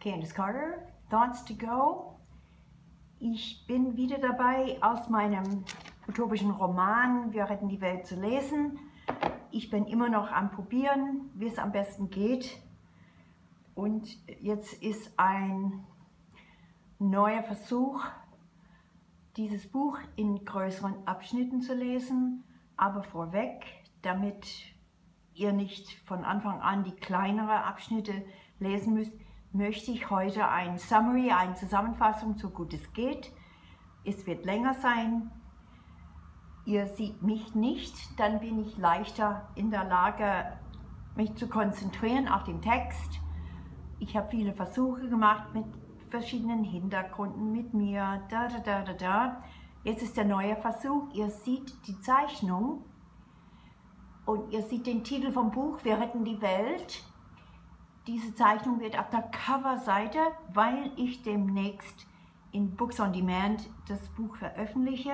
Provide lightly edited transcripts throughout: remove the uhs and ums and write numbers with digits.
Candice Carter, Thoughts to Go. Ich bin wieder dabei, aus meinem utopischen Roman Wir retten die Welt zu lesen. Ich bin immer noch am Probieren, wie es am besten geht. Und jetzt ist ein neuer Versuch, dieses Buch in größeren Abschnitten zu lesen. Aber vorweg, damit ihr nicht von Anfang an die kleineren Abschnitte lesen müsst, möchte ich heute ein Summary, eine Zusammenfassung, so gut es geht. Es wird länger sein. Ihr seht mich nicht, dann bin ich leichter in der Lage, mich zu konzentrieren auf den Text. Ich habe viele Versuche gemacht mit verschiedenen Hintergründen, mit mir, Jetzt ist der neue Versuch. Ihr seht die Zeichnung und ihr seht den Titel vom Buch, Wir retten die Welt. Diese Zeichnung wird auf der Coverseite, weil ich demnächst in Books on Demand das Buch veröffentliche.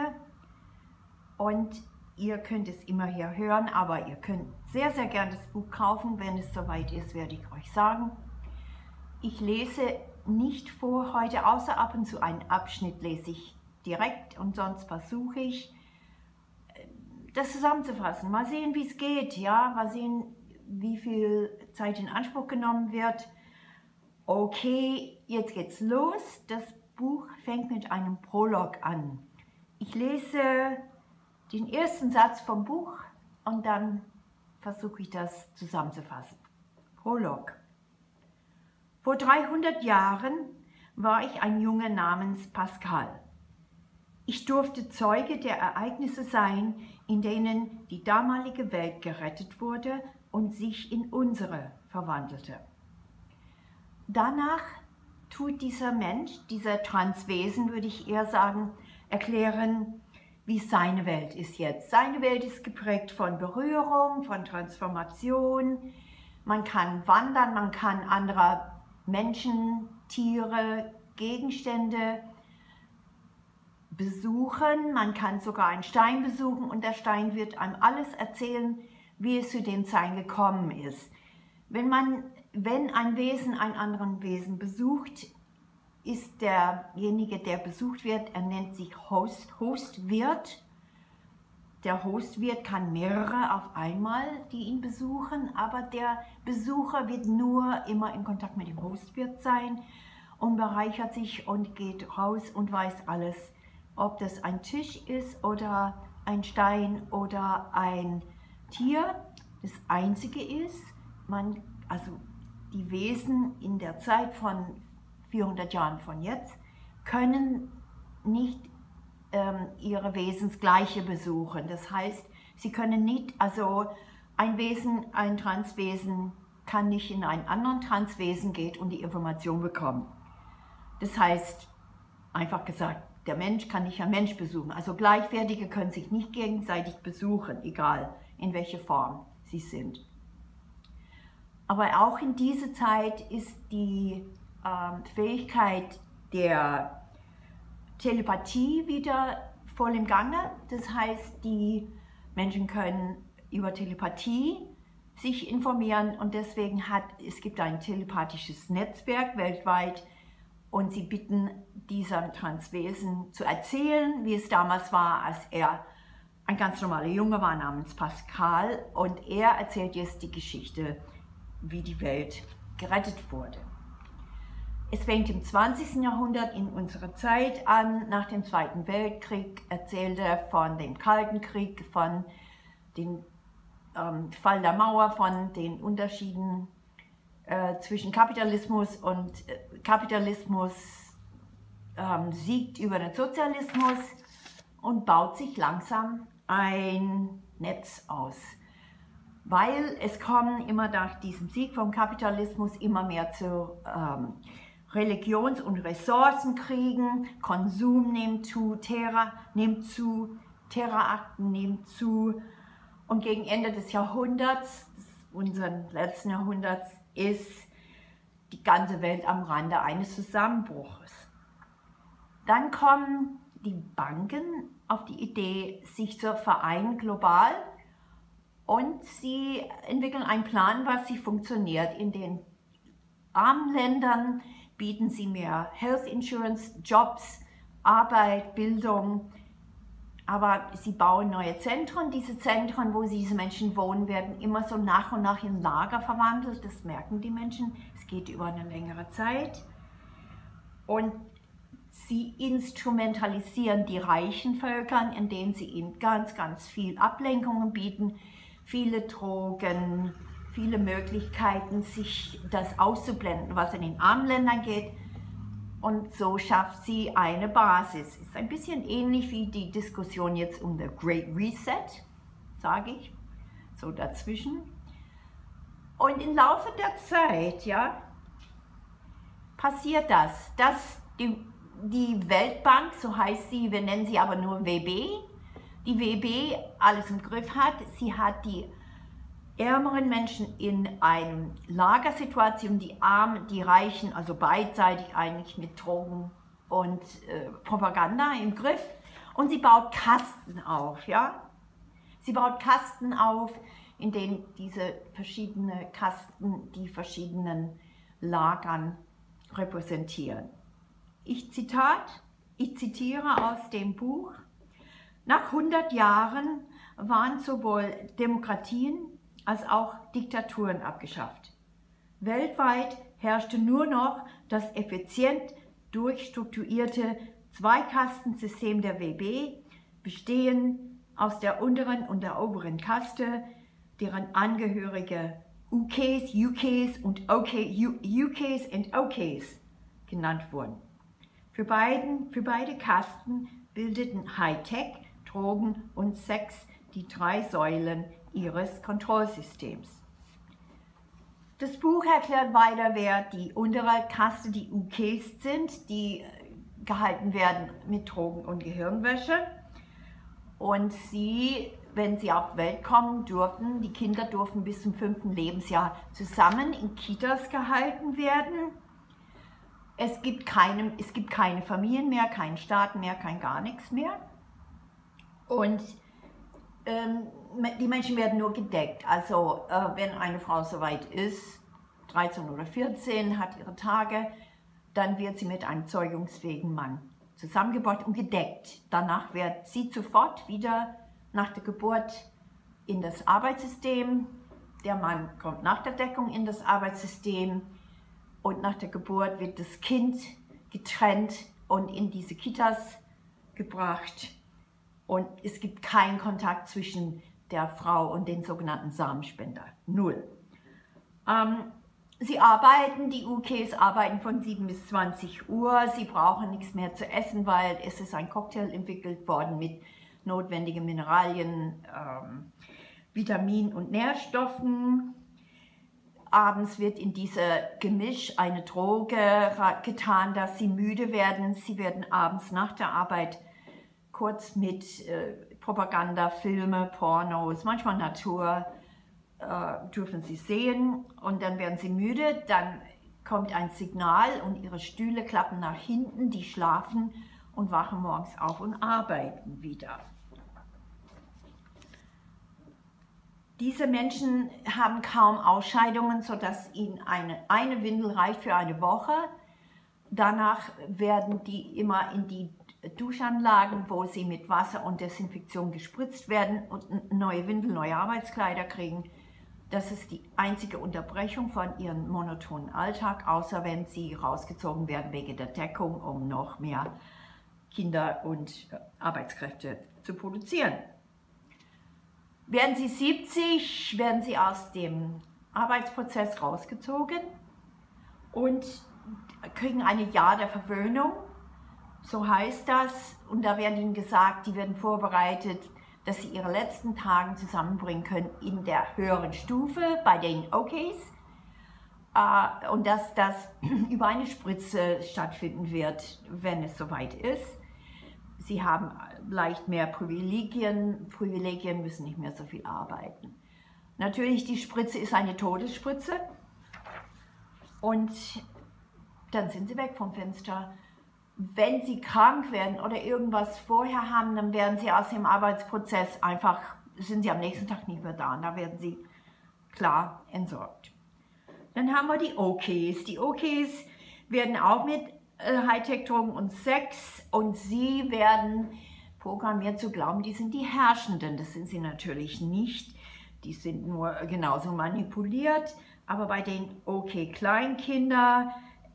Und ihr könnt es immer hier hören, aber ihr könnt sehr, sehr gerne das Buch kaufen. Wenn es soweit ist, werde ich euch sagen. Ich lese nicht vor heute, außer ab und zu einen Abschnitt lese ich direkt und sonst versuche ich, das zusammenzufassen. Mal sehen, wie es geht, ja, mal sehen, wie viel Zeit in Anspruch genommen wird. Okay, jetzt geht's los. Das Buch fängt mit einem Prolog an. Ich lese den ersten Satz vom Buch und dann versuche ich das zusammenzufassen. Prolog. Vor 300 Jahren war ich ein Junge namens Pascal. Ich durfte Zeuge der Ereignisse sein, in denen die damalige Welt gerettet wurde und sich in unsere verwandelte. Danach tut dieser Mensch, dieser Transwesen, würde ich eher sagen, erklären, wie seine Welt ist jetzt. Seine Welt ist geprägt von Berührung, von Transformation. Man kann wandern, man kann andere Menschen, Tiere, Gegenstände besuchen. Man kann sogar einen Stein besuchen und der Stein wird einem alles erzählen, wie es zu dem Sein gekommen ist. Wenn ein Wesen einen anderen Wesen besucht, ist derjenige, der besucht wird, er nennt sich Hostwirt. Der Hostwirt kann mehrere auf einmal, die ihn besuchen, aber der Besucher wird nur immer in Kontakt mit dem Hostwirt sein und bereichert sich und geht raus und weiß alles, ob das ein Tisch ist oder ein Stein oder ein Tier. Das Einzige ist, also die Wesen in der Zeit von 400 Jahren von jetzt können nicht ihre Wesensgleiche besuchen. Das heißt, sie können nicht, also ein Wesen, ein Transwesen kann nicht in einen anderen Transwesen gehen und die Information bekommen. Das heißt, einfach gesagt, der Mensch kann nicht einen Mensch besuchen. Also Gleichwertige können sich nicht gegenseitig besuchen, egal in welcher Form sie sind. Aber auch in dieser Zeit ist die Fähigkeit der Telepathie wieder voll im Gange. Das heißt, die Menschen können über Telepathie sich informieren und deswegen es gibt ein telepathisches Netzwerk weltweit und sie bitten diesem Transwesen zu erzählen, wie es damals war, als er ein ganz normaler Junge war namens Pascal und er erzählt jetzt die Geschichte, wie die Welt gerettet wurde. Es fängt im 20. Jahrhundert in unserer Zeit an, nach dem Zweiten Weltkrieg, erzählt er von dem Kalten Krieg, von dem Fall der Mauer, von den Unterschieden zwischen Kapitalismus und Kapitalismus siegt über den Sozialismus und baut sich langsam ein Netz aus. Weil es kommen immer nach diesem Sieg vom Kapitalismus immer mehr zu Religions- und Ressourcenkriegen, Konsum nimmt zu, Terrorakten nimmt zu und gegen Ende des Jahrhunderts, unseren letzten Jahrhunderts, ist die ganze Welt am Rande eines Zusammenbruches. Dann kommen die Banken auf die Idee, sich zu vereinen global und sie entwickeln einen Plan, was sie funktioniert. In den armen Ländern bieten sie mehr Health Insurance, Jobs, Arbeit, Bildung. Aber sie bauen neue Zentren. Diese Zentren, wo diese Menschen wohnen, werden immer so nach und nach in Lager verwandelt. Das merken die Menschen. Es geht über eine längere Zeit. Und sie instrumentalisieren die reichen Völker, indem sie ihnen ganz, ganz viel Ablenkungen bieten, viele Drogen, viele Möglichkeiten, sich das auszublenden, was in den armen Ländern geht. Und so schafft sie eine Basis. Ist ein bisschen ähnlich wie die Diskussion jetzt um the Great Reset, sage ich, so dazwischen. Und im Laufe der Zeit, ja, passiert das, dass die Weltbank, so heißt sie, wir nennen sie aber nur WB, die WB alles im Griff hat. Sie hat die ärmeren Menschen in einer Lagersituation, die Armen, die Reichen, also beidseitig eigentlich mit Drogen und Propaganda im Griff. Und sie baut Kasten auf, ja. Sie baut Kasten auf, in denen diese verschiedenen Kasten die verschiedenen Lagern repräsentieren. Ich zitiere aus dem Buch: Nach 100 Jahren waren sowohl Demokratien als auch Diktaturen abgeschafft. Weltweit herrschte nur noch das effizient durchstrukturierte Zweikastensystem der WB, bestehend aus der unteren und der oberen Kaste, deren Angehörige UKs, UKs und UKs und OKs genannt wurden. Für beide Kasten bildeten Hightech, Drogen und Sex die 3 Säulen ihres Kontrollsystems. Das Buch erklärt weiter, wer die untere Kaste, die UKs sind, die gehalten werden mit Drogen und Gehirnwäsche. Und sie, wenn sie auf die Welt kommen, die Kinder durften bis zum 5. Lebensjahr zusammen in Kitas gehalten werden. Es gibt keine Familien mehr, keinen Staat mehr, kein gar nichts mehr. Und die Menschen werden nur gedeckt. Also wenn eine Frau soweit ist, 13 oder 14, hat ihre Tage, dann wird sie mit einem zeugungsfähigen Mann zusammengebracht und gedeckt. Danach wird sie sofort wieder nach der Geburt in das Arbeitssystem. Der Mann kommt nach der Deckung in das Arbeitssystem und nach der Geburt wird das Kind getrennt und in diese Kitas gebracht. Und es gibt keinen Kontakt zwischen der Frau und den sogenannten Samenspender. Null. Sie arbeiten, die UKs arbeiten von 7 bis 20 Uhr. Sie brauchen nichts mehr zu essen, weil es ist ein Cocktail entwickelt worden mit notwendigen Mineralien, Vitaminen und Nährstoffen. Abends wird in dieses Gemisch eine Droge getan, dass sie müde werden. Sie werden abends nach der Arbeit kurz mit Propaganda, Filme, Pornos, manchmal Natur, dürfen sie sehen und dann werden sie müde, dann kommt ein Signal und ihre Stühle klappen nach hinten, die schlafen und wachen morgens auf und arbeiten wieder. Diese Menschen haben kaum Ausscheidungen, sodass ihnen eine Windel reicht für eine Woche. Danach werden die immer in die Duschanlagen, wo sie mit Wasser und Desinfektion gespritzt werden und neue Windeln, neue Arbeitskleider kriegen. Das ist die einzige Unterbrechung von ihrem monotonen Alltag, außer wenn sie rausgezogen werden wegen der Deckung, um noch mehr Kinder und Arbeitskräfte zu produzieren. Werden sie 70, werden sie aus dem Arbeitsprozess rausgezogen und kriegen ein Jahr der Verwöhnung, so heißt das, und da werden ihnen gesagt, die werden vorbereitet, dass sie ihre letzten Tage zusammenbringen können in der höheren Stufe bei den OKs und dass das über eine Spritze stattfinden wird, wenn es soweit ist. Sie haben leicht mehr Privilegien, müssen nicht mehr so viel arbeiten. Natürlich, die Spritze ist eine Todesspritze und dann sind sie weg vom Fenster. Wenn sie krank werden oder irgendwas vorher haben, dann werden sie aus dem Arbeitsprozess einfach, sind sie am nächsten Tag nicht mehr da und da werden sie klar entsorgt. Dann haben wir die OKs. Die OKs werden auch mit Hightech-Drogen und Sex, und sie werden programmiert zu glauben, die sind die Herrschenden. Das sind sie natürlich nicht. Die sind nur genauso manipuliert. Aber bei den OK-Kleinkinder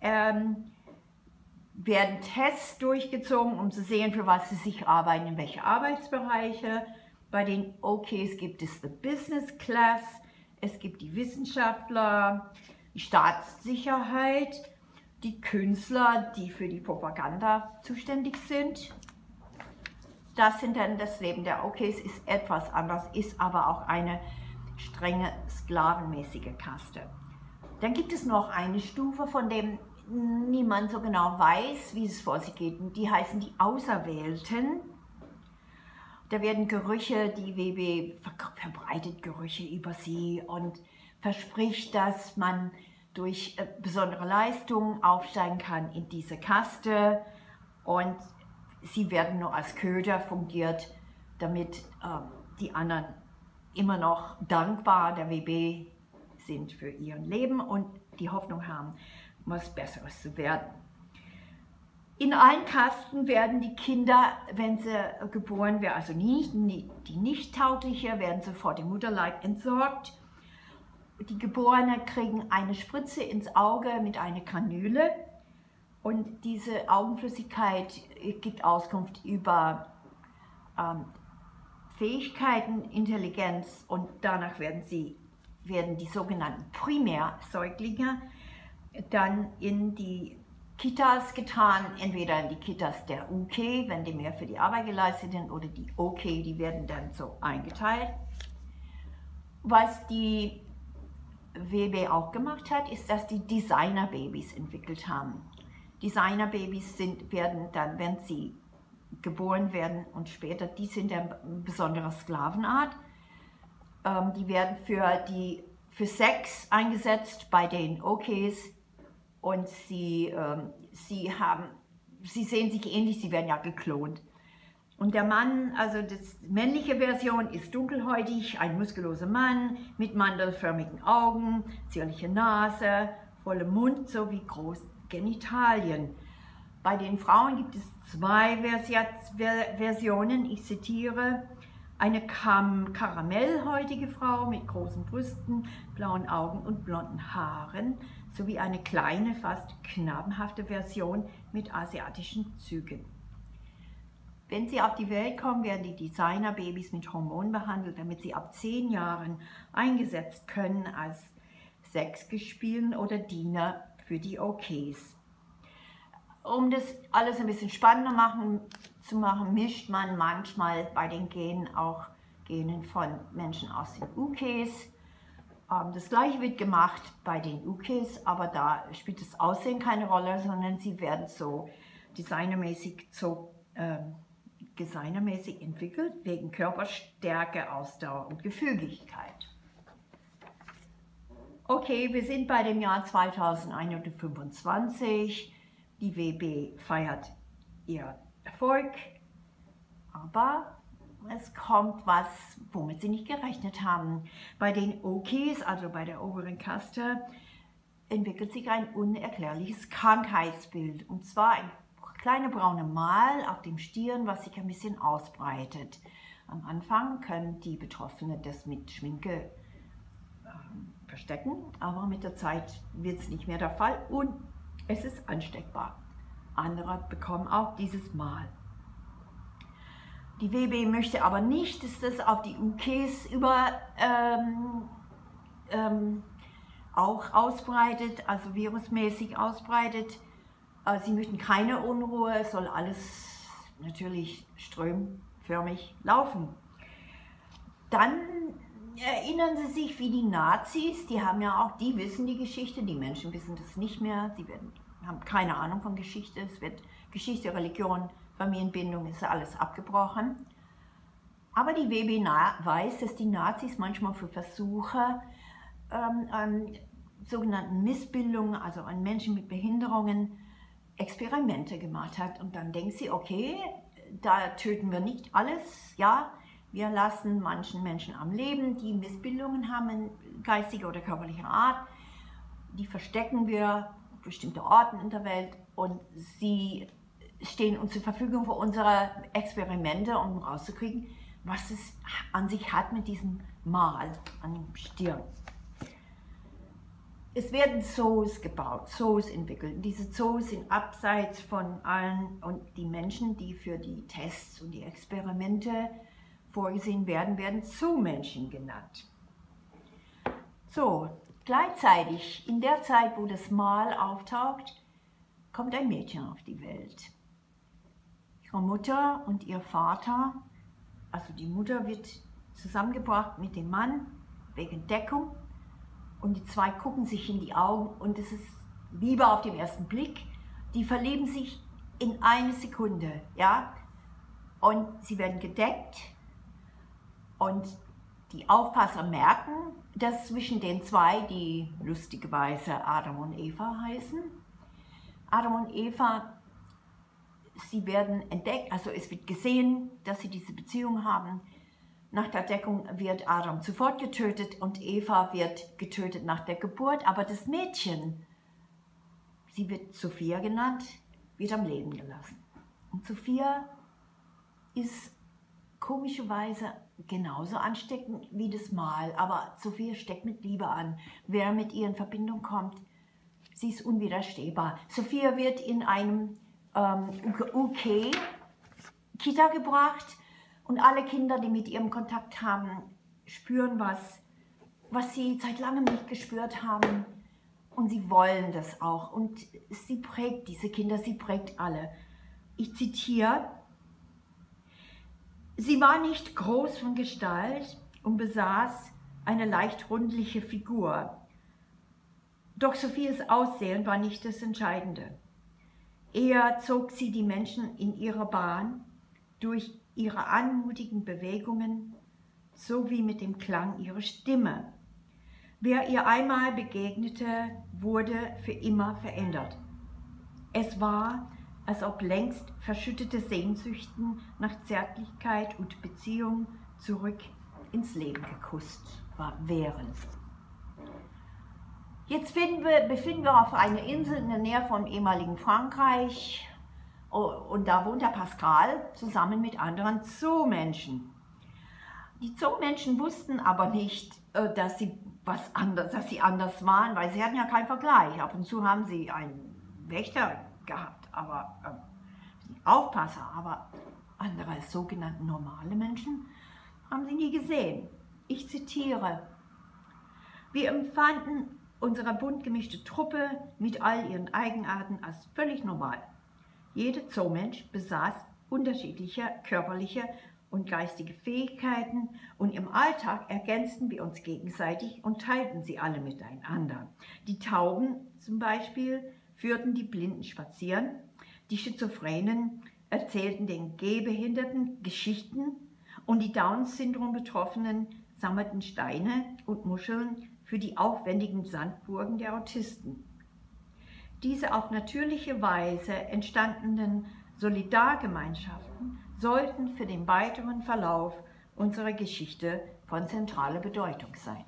werden Tests durchgezogen, um zu sehen, für was sie sich arbeiten, in welche Arbeitsbereiche. Bei den OKs gibt es die Business Class, es gibt die Wissenschaftler, die Staatssicherheit, die Künstler, die für die Propaganda zuständig sind. Das sind dann das Leben der OKs, ist etwas anders, ist aber auch eine strenge sklavenmäßige Kaste. Dann gibt es noch eine Stufe, von dem niemand so genau weiß, wie es vor sich geht. Die heißen die Auserwählten. Da werden Gerüche, die WB verbreitet Gerüche über sie und verspricht, dass man durch besondere Leistungen aufsteigen kann in diese Kaste, und sie werden nur als Köder fungiert, damit die anderen immer noch dankbar der WB sind für ihr Leben und die Hoffnung haben, was Besseres zu werden. In allen Kasten werden die Kinder, wenn sie geboren werden, also die nicht taugliche, werden sofort im Mutterleib entsorgt. Die Geborenen kriegen eine Spritze ins Auge mit einer Kanüle, und diese Augenflüssigkeit gibt Auskunft über Fähigkeiten, Intelligenz, und danach werden die sogenannten Primärsäuglinge dann in die Kitas getan, entweder in die Kitas der UK, wenn die mehr für die Arbeit geleistet sind, oder die OK, die werden dann so eingeteilt. Was die WB auch gemacht hat, ist, dass die Designerbabys entwickelt haben. Designerbabys werden dann, wenn sie geboren werden und später, die sind eine besondere Sklavenart. Die werden für Sex eingesetzt bei den OKs, und sie sehen sich ähnlich, sie werden ja geklont. Und der Mann, also die männliche Version, ist dunkelhäutig, ein muskulöser Mann mit mandelförmigen Augen, zierliche Nase, vollem Mund sowie großen Genitalien. Bei den Frauen gibt es zwei Versionen, ich zitiere: eine karamellhäutige Frau mit großen Brüsten, blauen Augen und blonden Haaren, sowie eine kleine, fast knabenhafte Version mit asiatischen Zügen. Wenn sie auf die Welt kommen, werden die Designerbabys mit Hormonen behandelt, damit sie ab 10 Jahren eingesetzt können als Sexgespielen oder Diener für die OKs. Um das alles ein bisschen spannender zu machen, mischt man manchmal bei den Genen auch Genen von Menschen aus den UKs. Das gleiche wird gemacht bei den UKs, aber da spielt das Aussehen keine Rolle, sondern sie werden so designermäßig entwickelt, wegen Körperstärke, Ausdauer und Gefügigkeit. Okay, wir sind bei dem Jahr 2125. Die WB feiert ihr Erfolg, aber es kommt was, womit sie nicht gerechnet haben. Bei den OKs, also bei der oberen Kaste, entwickelt sich ein unerklärliches Krankheitsbild. Und zwar ein kleiner brauner Mal auf dem Stirn, was sich ein bisschen ausbreitet. Am Anfang können die Betroffenen das mit Schminke verstecken, aber mit der Zeit wird es nicht mehr der Fall und es ist ansteckbar. Andere bekommen auch dieses Mal. Die WB möchte aber nicht, dass das auf die UKs auch ausbreitet, also virusmäßig ausbreitet. Sie möchten keine Unruhe, es soll alles natürlich strömförmig laufen. Dann erinnern Sie sich, wie die Nazis, die wissen die Geschichte, die Menschen wissen das nicht mehr, haben keine Ahnung von Geschichte, es wird Geschichte, Religion, Familienbindung, ist alles abgebrochen. Aber die WB weiß, dass die Nazis manchmal für Versuche an sogenannten Missbildungen, also an Menschen mit Behinderungen, Experimente gemacht hat. Und dann denkt sie, okay, da töten wir nicht alles, ja, wir lassen manchen Menschen am Leben, die Missbildungen haben, geistiger oder körperlicher Art, die verstecken wir bestimmte Orten in der Welt und sie stehen uns zur Verfügung für unsere Experimente, um rauszukriegen, was es an sich hat mit diesem Mal an der Stirn. Es werden Zoos gebaut, Zoos entwickelt. Diese Zoos sind abseits von allen und die Menschen, die für die Tests und die Experimente vorgesehen werden, werden Zoomenschen genannt. So, gleichzeitig, in der Zeit, wo das Mal auftaucht, kommt ein Mädchen auf die Welt. Ihre Mutter und ihr Vater, also die Mutter wird zusammengebracht mit dem Mann wegen Deckung und die zwei gucken sich in die Augen und es ist Liebe auf den ersten Blick. Die verlieben sich in eine Sekunde, ja, und sie werden gedeckt und die Aufpasser merken, dass zwischen den zwei, die lustigerweise Adam und Eva heißen, Adam und Eva, sie werden entdeckt, also es wird gesehen, dass sie diese Beziehung haben. Nach der Deckung wird Adam sofort getötet und Eva wird getötet nach der Geburt. Aber das Mädchen, sie wird Sophia genannt, wird am Leben gelassen. Und Sophia ist komischerweise genauso ansteckend wie das Mal. Aber Sophia steckt mit Liebe an. Wer mit ihr in Verbindung kommt, sie ist unwiderstehbar. Sophia wird in einem UK-Kita gebracht und alle Kinder, die mit ihrem Kontakt haben, spüren was sie seit langem nicht gespürt haben und sie wollen das auch und sie prägt diese Kinder, sie prägt alle. Ich zitiere: Sie war nicht groß von Gestalt und besaß eine leicht rundliche Figur. Doch Sophias Aussehen war nicht das Entscheidende. Eher zog sie die Menschen in ihre Bahn durch ihre anmutigen Bewegungen sowie mit dem Klang ihrer Stimme. Wer ihr einmal begegnete, wurde für immer verändert. Es war, als ob längst verschüttete Sehnsüchten nach Zärtlichkeit und Beziehung zurück ins Leben geküsst wären. Jetzt befinden wir auf einer Insel in der Nähe vom ehemaligen Frankreich und da wohnt der Pascal zusammen mit anderen Zoomenschen. Die Zoomenschen wussten aber nicht, dass sie anders waren, weil sie hatten ja keinen Vergleich. Ab und zu haben sie einen Wächter gehabt, aber Aufpasser, aber andere sogenannte normale Menschen haben sie nie gesehen. Ich zitiere: Wir empfanden unsere bunt gemischte Truppe mit all ihren Eigenarten als völlig normal. Jeder Zoomensch besaß unterschiedliche körperliche und geistige Fähigkeiten und im Alltag ergänzten wir uns gegenseitig und teilten sie alle miteinander. Die Tauben zum Beispiel führten die Blinden spazieren, die Schizophrenen erzählten den Gehbehinderten Geschichten und die Down-Syndrom-Betroffenen sammelten Steine und Muscheln für die aufwendigen Sandburgen der Autisten. Diese auf natürliche Weise entstandenen Solidargemeinschaften sollten für den weiteren Verlauf unserer Geschichte von zentraler Bedeutung sein.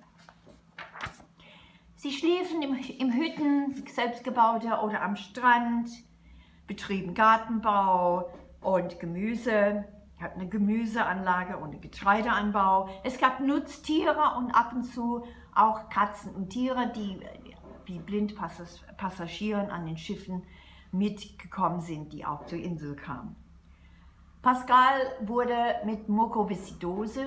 Sie schliefen im Hütten, selbstgebaute oder am Strand, betrieben Gartenbau und Gemüse, hatten eine Gemüseanlage und einen Getreideanbau. Es gab Nutztiere und ab und zu auch Katzen und Tiere, die wie Blindpassagieren an den Schiffen mitgekommen sind, die auch zur Insel kamen. Pascal wurde mit Mukoviszidose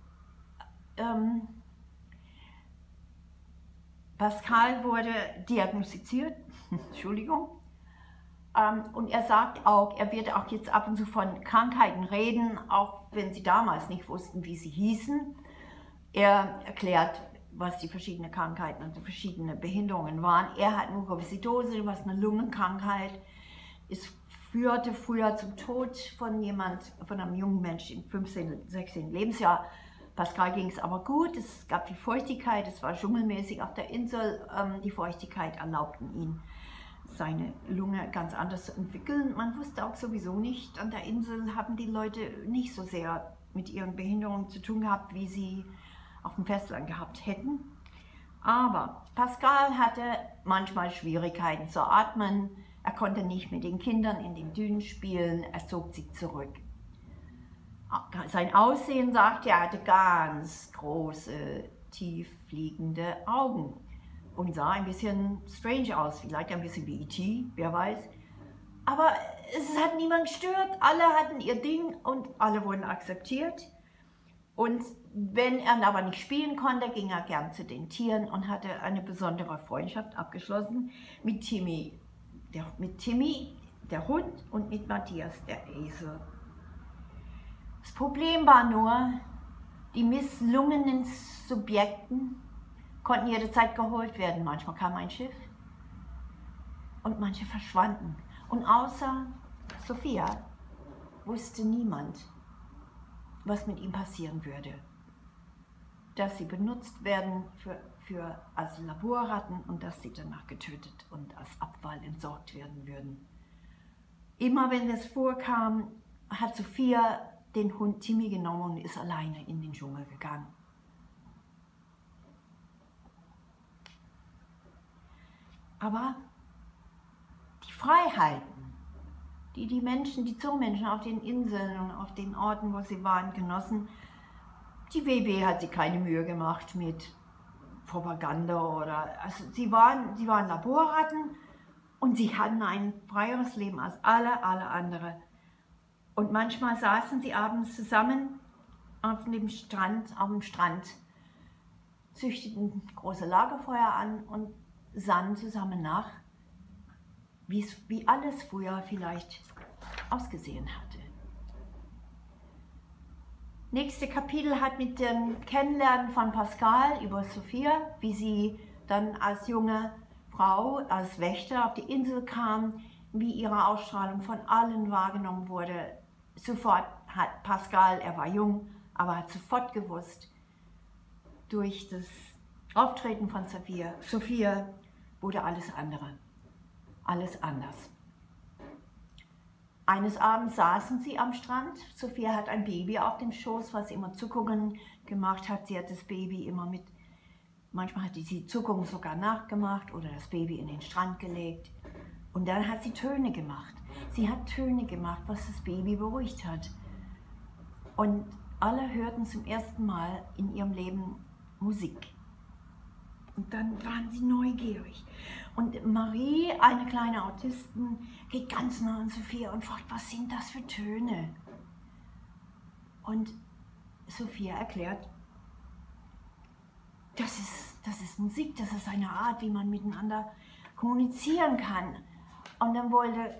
diagnostiziert, Entschuldigung, und er sagt auch, er wird auch jetzt ab und zu von Krankheiten reden, auch wenn sie damals nicht wussten, wie sie hießen. Er erklärt, was die verschiedenen Krankheiten und die verschiedenen Behinderungen waren. Er hat Mukoviszidose, was eine Lungenkrankheit ist, führte früher zum Tod von einem jungen Menschen im 15., 16. Lebensjahr. Pascal ging es aber gut, es gab die Feuchtigkeit, es war dschungelmäßig auf der Insel, die Feuchtigkeit erlaubten ihn, seine Lunge ganz anders zu entwickeln. Man wusste auch sowieso nicht, an der Insel haben die Leute nicht so sehr mit ihren Behinderungen zu tun gehabt, wie sie auf dem Festland gehabt hätten. Aber Pascal hatte manchmal Schwierigkeiten zu atmen. Er konnte nicht mit den Kindern in den Dünen spielen. Er zog sich zurück. Sein Aussehen sagte, er hatte ganz große, tief fliegende Augen und sah ein bisschen strange aus, vielleicht ein bisschen wie E.T., wer weiß. Aber es hat niemand gestört, alle hatten ihr Ding und alle wurden akzeptiert. Und wenn er aber nicht spielen konnte, ging er gern zu den Tieren und hatte eine besondere Freundschaft abgeschlossen mit Timmy, der Hund, und mit Matthias, der Esel. Das Problem war nur, die misslungenen Subjekten konnten jederzeit geholt werden. Manchmal kam ein Schiff und manche verschwanden. Und außer Sophia wusste niemand, was mit ihm passieren würde. Dass sie benutzt werden als Laborratten und dass sie danach getötet und als Abfall entsorgt werden würden. Immer wenn das vorkam, hat Sophia den Hund Timmy genommen und ist alleine in den Dschungel gegangen. Aber die Freiheiten, die die Zoomenschen auf den Inseln und auf den Orten, wo sie waren, genossen, die WB hat sich keine Mühe gemacht mit Propaganda also sie waren Laborratten und sie hatten ein freieres Leben als alle andere. Und manchmal saßen sie abends zusammen auf dem Strand, züchteten große Lagerfeuer an und sannen zusammen nach, wie alles früher vielleicht ausgesehen hatte. Nächste Kapitel hat mit dem Kennenlernen von Pascal über Sophia, wie sie dann als junge Frau, als Wächter auf die Insel kam, wie ihre Ausstrahlung von allen wahrgenommen wurde. Sofort hat Pascal, er war jung, aber hat sofort gewusst, durch das Auftreten von Sophia wurde alles anders. Eines Abends saßen sie am Strand. Sophia hat ein Baby auf dem Schoß, was immer Zuckungen gemacht hat. Sie hat das Baby immer manchmal hat sie Zuckungen sogar nachgemacht oder das Baby in den Strand gelegt. Und dann hat sie Töne gemacht. Sie hat Töne gemacht, was das Baby beruhigt hat. Und alle hörten zum ersten Mal in ihrem Leben Musik. Und dann waren sie neugierig. Und Marie, eine kleine Autistin, geht ganz nah an Sophia und fragt, was sind das für Töne? Und Sophia erklärt, das ist Musik, das ist eine Art, wie man miteinander kommunizieren kann. Und dann wollte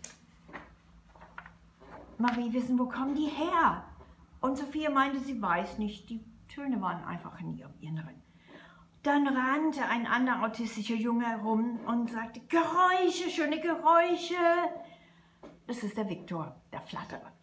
Marie wissen, wo kommen die her? Und Sophia meinte, sie weiß nicht, die Töne waren einfach in ihrem Inneren. Dann rannte ein anderer autistischer Junge herum und sagte, Geräusche, schöne Geräusche. Das ist der Viktor, der Flatterer.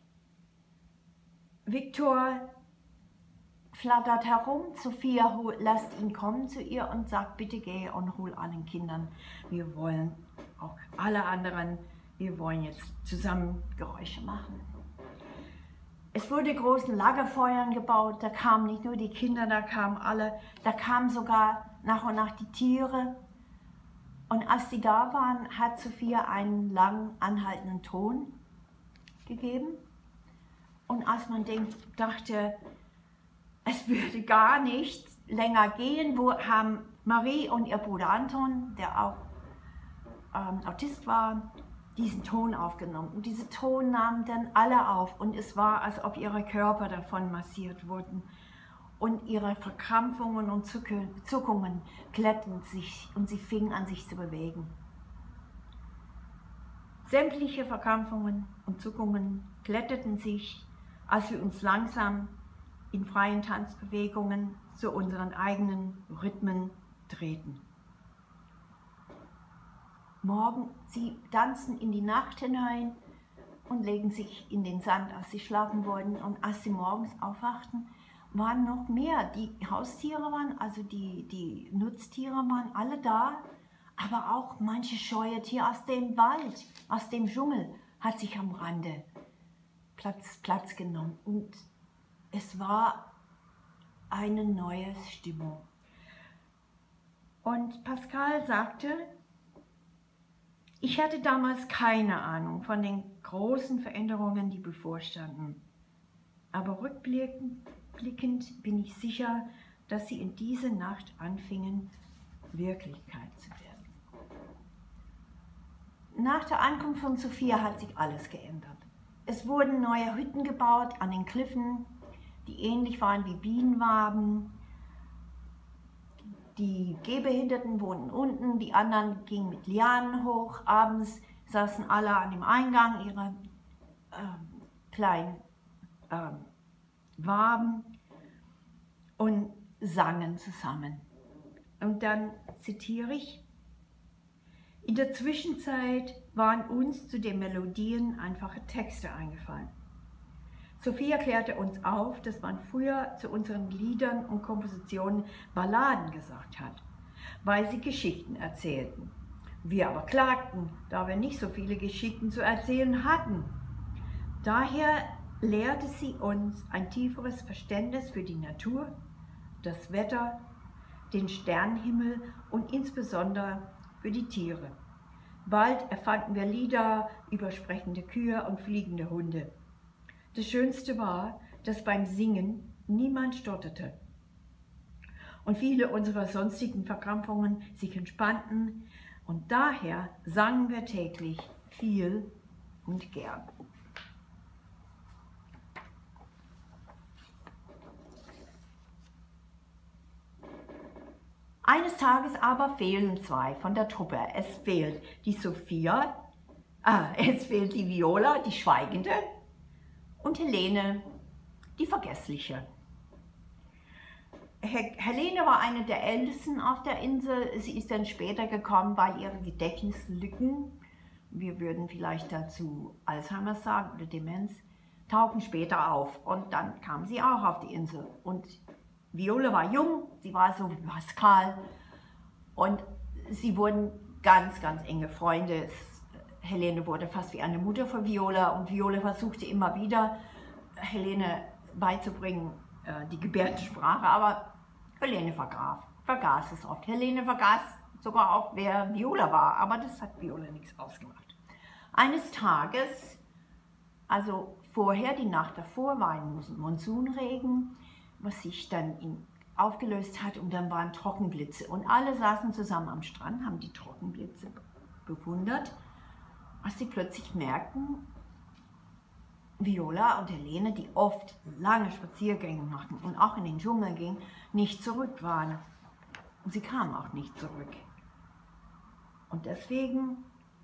Viktor flattert herum, Sophia lässt ihn kommen zu ihr und sagt, bitte geh und hol allen Kindern. Wir wollen, auch alle anderen, wir wollen jetzt zusammen Geräusche machen. Es wurde großen Lagerfeuern gebaut, da kamen nicht nur die Kinder, da kamen alle, da kamen sogar nach und nach die Tiere. Und als die da waren, hat Sophia einen lang anhaltenden Ton gegeben. Und als man dachte, es würde gar nicht länger gehen, haben Marie und ihr Bruder Anton, der auch Autist war, diesen Ton aufgenommen. Und diese Ton nahmen dann alle auf und es war, als ob ihre Körper davon massiert wurden. Und ihre Verkrampfungen und Zuckungen glätteten sich und sie fingen an, sich zu bewegen. Sämtliche Verkrampfungen und Zuckungen glätteten sich, als wir uns langsam in freien Tanzbewegungen zu unseren eigenen Rhythmen drehten. Morgen, sie tanzen in die Nacht hinein und legen sich in den Sand, als sie schlafen wollten. Und als sie morgens aufwachten, waren noch mehr. Die Haustiere waren, also die Nutztiere waren alle da, aber auch manche scheue Tiere aus dem Wald, aus dem Dschungel, hat sich am Rande Platz genommen. Und es war eine neue Stimmung. Und Pascal sagte, ich hatte damals keine Ahnung von den großen Veränderungen, die bevorstanden. Aber rückblickend bin ich sicher, dass sie in dieser Nacht anfingen, Wirklichkeit zu werden. Nach der Ankunft von Sophia hat sich alles geändert. Es wurden neue Hütten gebaut an den Kliffen, die ähnlich waren wie Bienenwaben. Die Gehbehinderten wohnten unten, die anderen gingen mit Lianen hoch. Abends saßen alle an dem Eingang ihrer kleinen Waben und sangen zusammen. Und dann zitiere ich: In der Zwischenzeit waren uns zu den Melodien einfache Texte eingefallen. Sophia klärte uns auf, dass man früher zu unseren Liedern und Kompositionen Balladen gesagt hat, weil sie Geschichten erzählten. Wir aber klagten, da wir nicht so viele Geschichten zu erzählen hatten. Daher lehrte sie uns ein tieferes Verständnis für die Natur, das Wetter, den Sternenhimmel und insbesondere für die Tiere. Bald erfanden wir Lieder über sprechende Kühe und fliegende Hunde. Das Schönste war, dass beim Singen niemand stotterte und viele unserer sonstigen Verkrampfungen sich entspannten, und daher sangen wir täglich viel und gern. Eines Tages aber fehlen zwei von der Truppe. Es fehlt die Sophia, es fehlt die Viola, die Schweigende, und Helene, die Vergessliche. Helene war eine der Ältesten auf der Insel. Sie ist dann später gekommen, weil ihre Gedächtnislücken, wir würden vielleicht dazu Alzheimer sagen oder Demenz, tauchen später auf. Und dann kam sie auch auf die Insel. Und Viola war jung, sie war so wie Pascal. Und sie wurden ganz, ganz enge Freunde. Helene wurde fast wie eine Mutter für Viola, und Viola versuchte immer wieder, Helene beizubringen, die Gebärdensprache, aber Helene vergaß es oft. Helene vergaß sogar auch, wer Viola war, aber das hat Viola nichts ausgemacht. Eines Tages, also vorher, die Nacht davor, war ein Monsunregen, was sich dann aufgelöst hat, und dann waren Trockenblitze. Und alle saßen zusammen am Strand, haben die Trockenblitze bewundert, als sie plötzlich merkten, Viola und Helene, die oft lange Spaziergänge machten und auch in den Dschungel gingen, nicht zurück waren. Und sie kamen auch nicht zurück. Und deswegen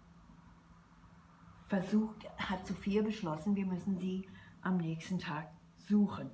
hat Sophia beschlossen, wir müssen sie am nächsten Tag suchen.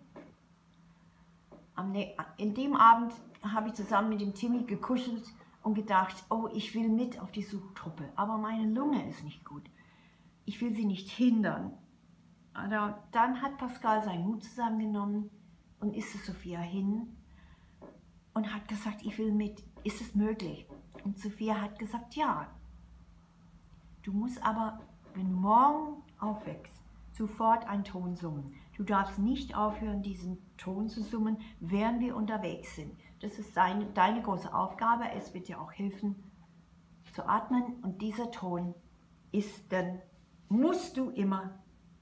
In dem Abend habe ich zusammen mit dem Timmy gekuschelt und gedacht, oh, ich will mit auf die Suchtruppe, aber meine Lunge ist nicht gut. Ich will sie nicht hindern. Aber dann hat Pascal seinen Mut zusammengenommen und ist zu Sophia hin und hat gesagt, ich will mit, ist es möglich? Und Sophia hat gesagt, ja. Du musst aber, wenn du morgen aufwächst, sofort einen Ton summen. Du darfst nicht aufhören, diesen Ton zu summen, während wir unterwegs sind. Das ist deine große Aufgabe. Es wird dir auch helfen zu atmen, und dieser Ton ist dann, musst du immer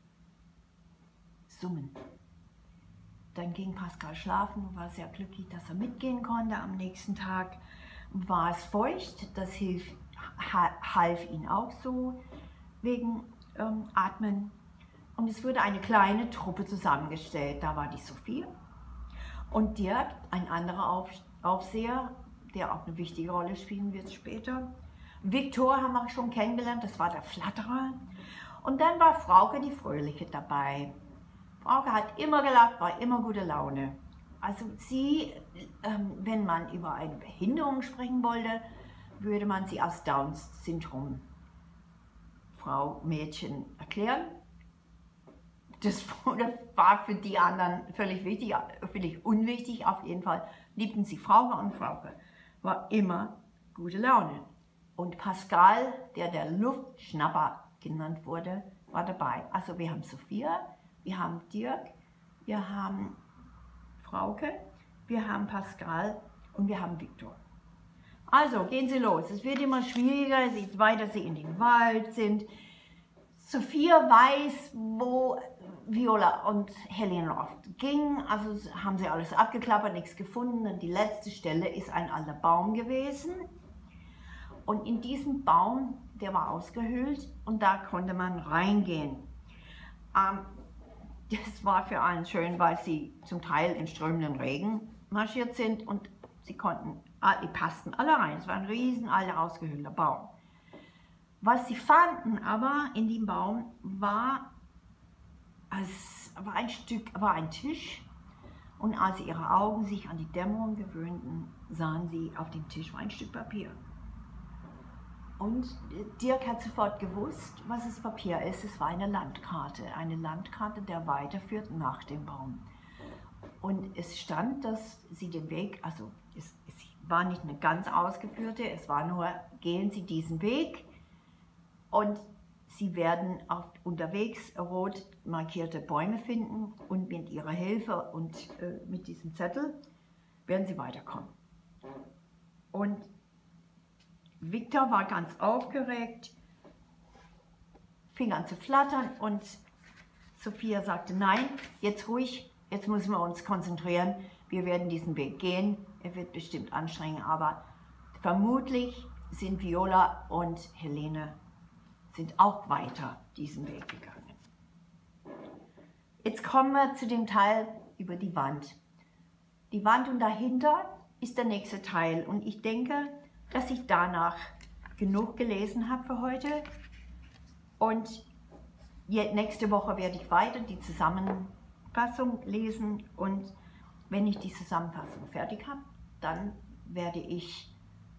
summen. Dann ging Pascal schlafen und war sehr glücklich, dass er mitgehen konnte. Am nächsten Tag war es feucht, das half ihm auch so wegen Atmen. Und es wurde eine kleine Truppe zusammengestellt. Da war die Sophia und Dirk, ein anderer Aufseher, der auch eine wichtige Rolle spielen wird später. Viktor haben wir schon kennengelernt, das war der Flatterer. Und dann war Frauke, die Fröhliche, dabei. Frauke hat immer gelacht, war immer gute Laune. Also sie, wenn man über eine Behinderung sprechen wollte, würde man sie als Downs-Syndrom Mädchen erklären. Das war für die anderen völlig wichtig, völlig unwichtig. Auf jeden Fall liebten sie Frauke, und Frauke war immer gute Laune. Und Pascal, der Luftschnapper genannt wurde, war dabei. Also wir haben Sophia, wir haben Dirk, wir haben Frauke, wir haben Pascal und wir haben Viktor. Also gehen Sie los. Es wird immer schwieriger, je weiter Sie in den Wald sind. Sophia weiß, wo Viola und Helene oft gingen, also haben sie alles abgeklappert, nichts gefunden. Und die letzte Stelle ist ein alter Baum gewesen. Und in diesem Baum, der war ausgehöhlt und da konnte man reingehen. Das war für einen schön, weil sie zum Teil in strömenden Regen marschiert sind und sie die passten alle rein. Es war ein riesen alter ausgehöhlter Baum. Was sie fanden aber in dem Baum war ein Tisch, und als sie ihre Augen sich an die Dämmerung gewöhnten, sahen sie, auf dem Tisch war ein Stück Papier. Und Dirk hat sofort gewusst, was das Papier ist. Es war eine Landkarte, der weiterführt nach dem Baum. Und es stand, dass sie den Weg, also es war nicht eine ganz ausgeführte, es war nur, gehen Sie diesen Weg und Sie werden unterwegs rot markierte Bäume finden, und mit Ihrer Hilfe und mit diesem Zettel werden Sie weiterkommen. Und Viktor war ganz aufgeregt, fing an zu flattern, und Sophia sagte, nein, jetzt ruhig, jetzt müssen wir uns konzentrieren, wir werden diesen Weg gehen, er wird bestimmt anstrengend, aber vermutlich sind Viola und Helene sind auch weiter diesen Weg gegangen. Jetzt kommen wir zu dem Teil über die Wand. Die Wand und dahinter ist der nächste Teil, und ich denke, dass ich danach genug gelesen habe für heute, und nächste Woche werde ich weiter die Zusammenfassung lesen, und wenn ich die Zusammenfassung fertig habe, dann werde ich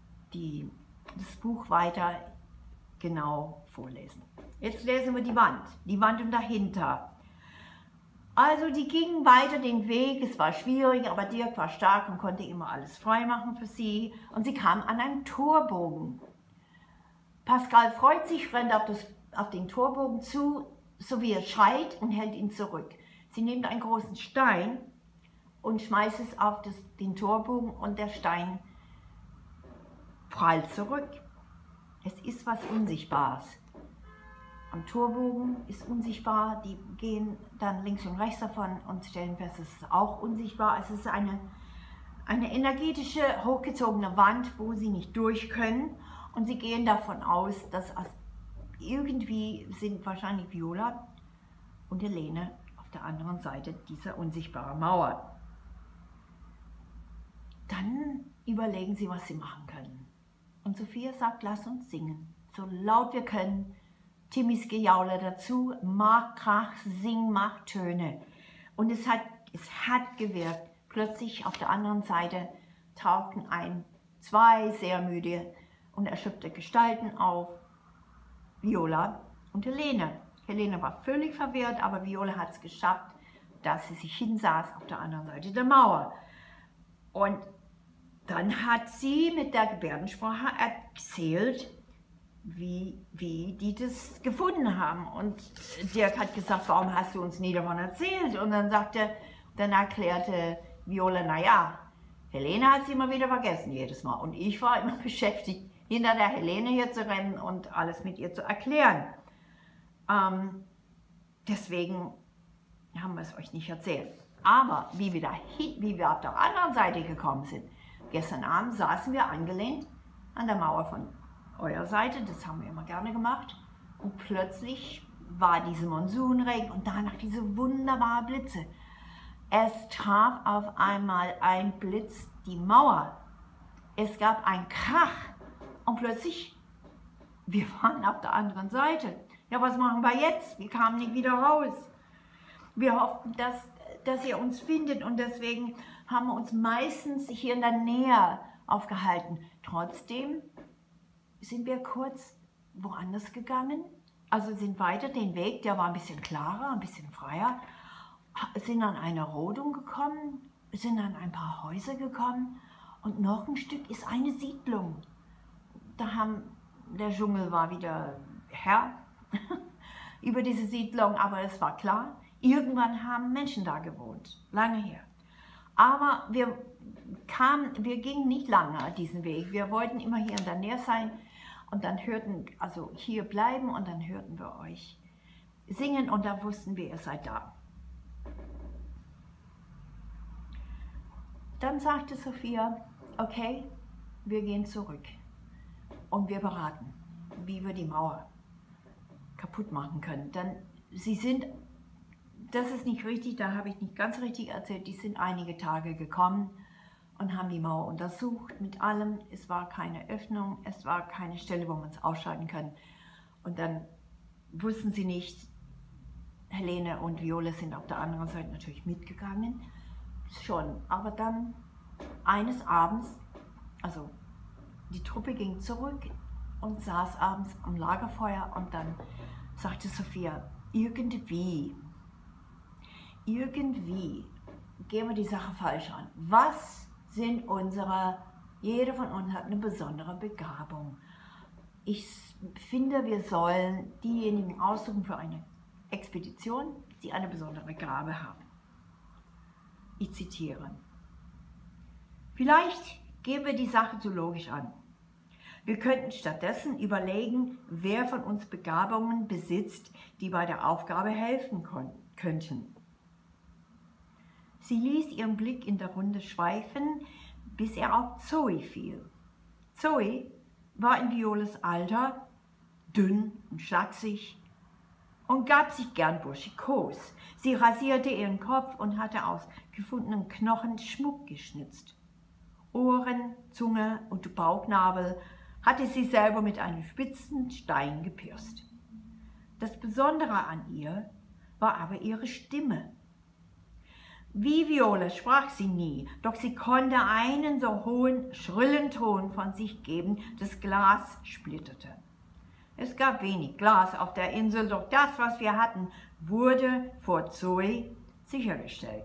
das Buch weiter genau vorlesen. Jetzt lesen wir die Wand und dahinter. Also die gingen weiter den Weg, es war schwierig, aber Dirk war stark und konnte immer alles frei machen für sie, und sie kamen an einen Torbogen. Pascal freut sich, rennt auf den Torbogen zu, so wie er schreit, und hält ihn zurück. Sie nimmt einen großen Stein und schmeißt es auf den Torbogen, und der Stein prallt zurück. Es ist was Unsichtbares. Am Torbogen ist unsichtbar, die gehen dann links und rechts davon und stellen fest, es ist auch unsichtbar. Es ist eine energetische, hochgezogene Wand, wo sie nicht durch können, und sie gehen davon aus, dass irgendwie sind wahrscheinlich Viola und Helene auf der anderen Seite dieser unsichtbaren Mauer. Dann überlegen sie, was sie machen können. Und Sophia sagt, lass uns singen, so laut wir können. Timmys Gejaule dazu, mach Krach, sing, mach Töne. Und es hat gewirkt. Plötzlich auf der anderen Seite tauchten zwei sehr müde und erschöpfte Gestalten auf, Viola und Helene. Helene war völlig verwirrt, aber Viola hat es geschafft, dass sie sich hinsaß auf der anderen Seite der Mauer. Und dann hat sie mit der Gebärdensprache erzählt, wie die das gefunden haben. Und Dirk hat gesagt, warum hast du uns nie davon erzählt? Und dann erklärte Viola, naja, Helene hat sie immer wieder vergessen, jedes Mal. Und ich war immer beschäftigt, hinter der Helene hier zu rennen und alles mit ihr zu erklären. Deswegen haben wir es euch nicht erzählt. Aber wie wir auf der anderen Seite gekommen sind, gestern Abend saßen wir angelehnt an der Mauer von eurer Seite, das haben wir immer gerne gemacht, und plötzlich war diese Monsunregen und danach diese wunderbaren Blitze. Es traf auf einmal ein Blitz die Mauer. Es gab einen Krach und plötzlich, wir waren auf der anderen Seite. Ja, was machen wir jetzt? Wir kamen nicht wieder raus. Wir hofften, dass ihr uns findet, und deswegen haben wir uns meistens hier in der Nähe aufgehalten. Trotzdem sind wir kurz woanders gegangen, also sind weiter den Weg, der war ein bisschen klarer, ein bisschen freier, sind an eine Rodung gekommen, sind an ein paar Häuser gekommen, und noch ein Stück ist eine Siedlung. Der Dschungel war wieder Herr über diese Siedlung, aber es war klar, irgendwann haben Menschen da gewohnt, lange her. Aber wir gingen nicht lange diesen Weg. Wir wollten immer hier in der Nähe sein und dann also hier bleiben und dann hörten wir euch singen und da wussten wir, ihr seid da. Dann sagte Sophia, okay, wir gehen zurück und wir beraten, wie wir die Mauer kaputt machen können. Denn das ist nicht richtig, da habe ich nicht ganz richtig erzählt, die sind einige Tage gekommen und haben die Mauer untersucht mit allem. Es war keine Öffnung, es war keine Stelle, wo man es ausschalten kann. Und dann wussten sie nicht, Helene und Viola sind auf der anderen Seite natürlich mitgegangen, schon. Aber dann eines Abends, also die Truppe ging zurück und saß abends am Lagerfeuer und dann sagte Sophia, irgendwie gehen wir die Sache falsch an. Was sind jeder von uns hat eine besondere Begabung. Ich finde, wir sollen diejenigen aussuchen für eine Expedition, die eine besondere Gabe haben. Ich zitiere. Vielleicht gehen wir die Sache zu logisch an. Wir könnten stattdessen überlegen, wer von uns Begabungen besitzt, die bei der Aufgabe helfen könnten. Sie ließ ihren Blick in der Runde schweifen, bis er auf Zoe fiel. Zoe war in Violas Alter, dünn und schlaksig und gab sich gern burschikos. Sie rasierte ihren Kopf und hatte aus gefundenen Knochen Schmuck geschnitzt. Ohren, Zunge und Bauchnabel hatte sie selber mit einem spitzen Stein gepierst. Das Besondere an ihr war aber ihre Stimme. Wie Viola sprach sie nie, doch sie konnte einen so hohen, schrillen Ton von sich geben, das Glas splitterte. Es gab wenig Glas auf der Insel, doch das, was wir hatten, wurde vor Zoe sichergestellt.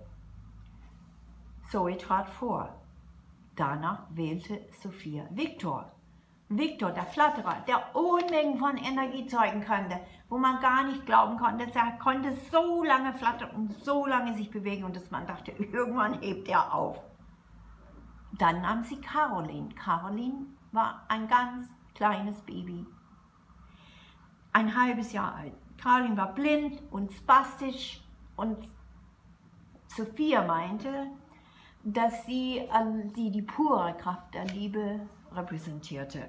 Zoe trat vor. Danach wählte Sophia Viktor. Viktor, der Flatterer, der Unmengen von Energie zeugen konnte, wo man gar nicht glauben konnte, er konnte so lange flattern und so lange sich bewegen und dass man dachte, irgendwann hebt er auf. Dann nahm sie Caroline. Caroline war ein ganz kleines Baby, ein halbes Jahr alt. Caroline war blind und spastisch und Sophia meinte, dass sie die pure Kraft der Liebe repräsentierte.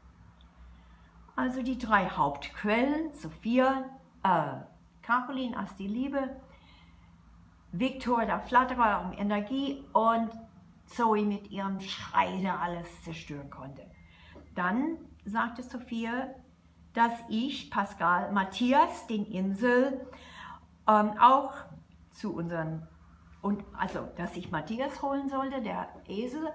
Also die drei Hauptquellen, Sophia, Caroline als die Liebe, Viktor der Flatterer um Energie und Zoe mit ihrem Schrei, der alles zerstören konnte. Dann sagte Sophia, dass ich, Pascal, Matthias, den Insel, auch zu unseren, also dass ich Matthias holen sollte, der Esel,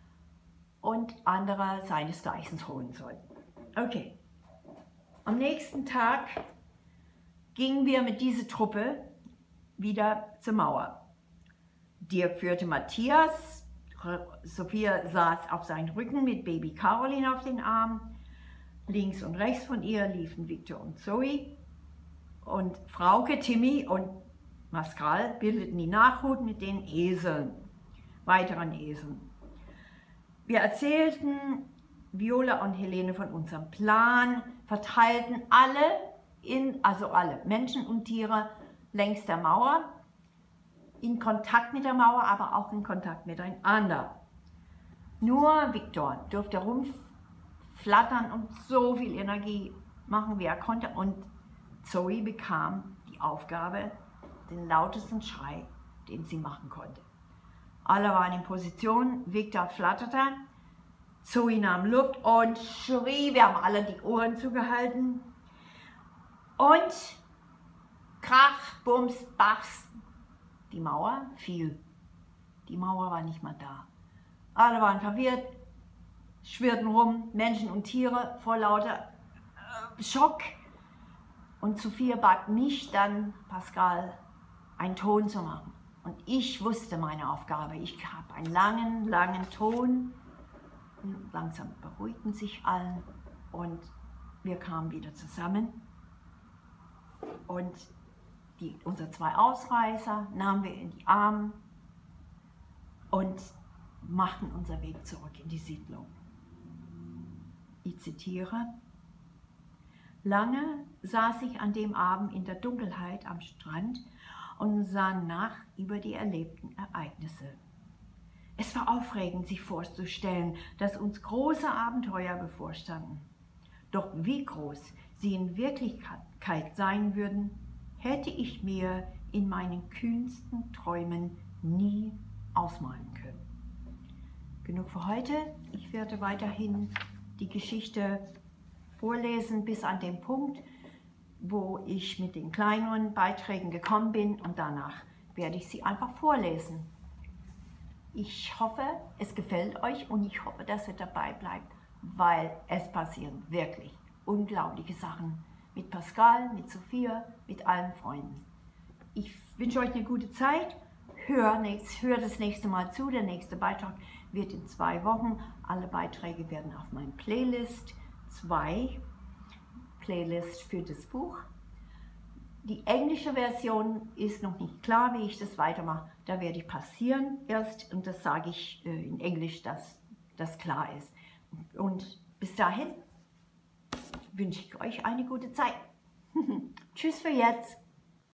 und andere seinesgleichen holen sollten. Okay. Am nächsten Tag gingen wir mit dieser Truppe wieder zur Mauer. Dirk führte Matthias, Sophia saß auf seinem Rücken mit Baby Caroline auf den Arm. Links und rechts von ihr liefen Viktor und Zoe. Und Frauke, Timmy und Pascal bildeten die Nachhut mit den Eseln, weiteren Eseln. Wir erzählten Viola und Helene von unserem Plan, verteilten alle Menschen und Tiere längs der Mauer, in Kontakt mit der Mauer, aber auch in Kontakt miteinander. Nur Viktor durfte rumflattern und so viel Energie machen, wie er konnte, und Zoe bekam die Aufgabe, den lautesten Schrei, den sie machen konnte. Alle waren in Position, Viktor flatterte, Zoe nahm Luft und schrie, wir haben alle die Ohren zugehalten. Und krach, bums, bachs, die Mauer fiel. Die Mauer war nicht mehr da. Alle waren verwirrt, schwirrten rum, Menschen und Tiere vor lauter Schock. Und Sophia bat mich dann, Pascal, einen Ton zu machen. Und ich wusste meine Aufgabe. Ich habe einen langen, langen Ton. Und langsam beruhigten sich alle und wir kamen wieder zusammen. Und unsere zwei Ausreißer nahmen wir in die Arme und machten unseren Weg zurück in die Siedlung. Ich zitiere: Lange saß ich an dem Abend in der Dunkelheit am Strand und sah nach über die erlebten Ereignisse. Es war aufregend, sich vorzustellen, dass uns große Abenteuer bevorstanden. Doch wie groß sie in Wirklichkeit sein würden, hätte ich mir in meinen kühnsten Träumen nie ausmalen können. Genug für heute. Ich werde weiterhin die Geschichte vorlesen bis an den Punkt, wo ich mit den kleineren Beiträgen gekommen bin, und danach werde ich sie einfach vorlesen. Ich hoffe, es gefällt euch und ich hoffe, dass ihr dabei bleibt, weil es passieren wirklich unglaubliche Sachen mit Pascal, mit Sophia, mit allen Freunden. Ich wünsche euch eine gute Zeit. Hör das nächste Mal zu. Der nächste Beitrag wird in 2 Wochen. Alle Beiträge werden auf meinem Playlist 2 Playlist für das Buch. Die englische Version ist noch nicht klar, wie ich das weitermache. Da werde ich passieren erst, und das sage ich in Englisch, dass das klar ist. Und bis dahin wünsche ich euch eine gute Zeit. Tschüss für jetzt.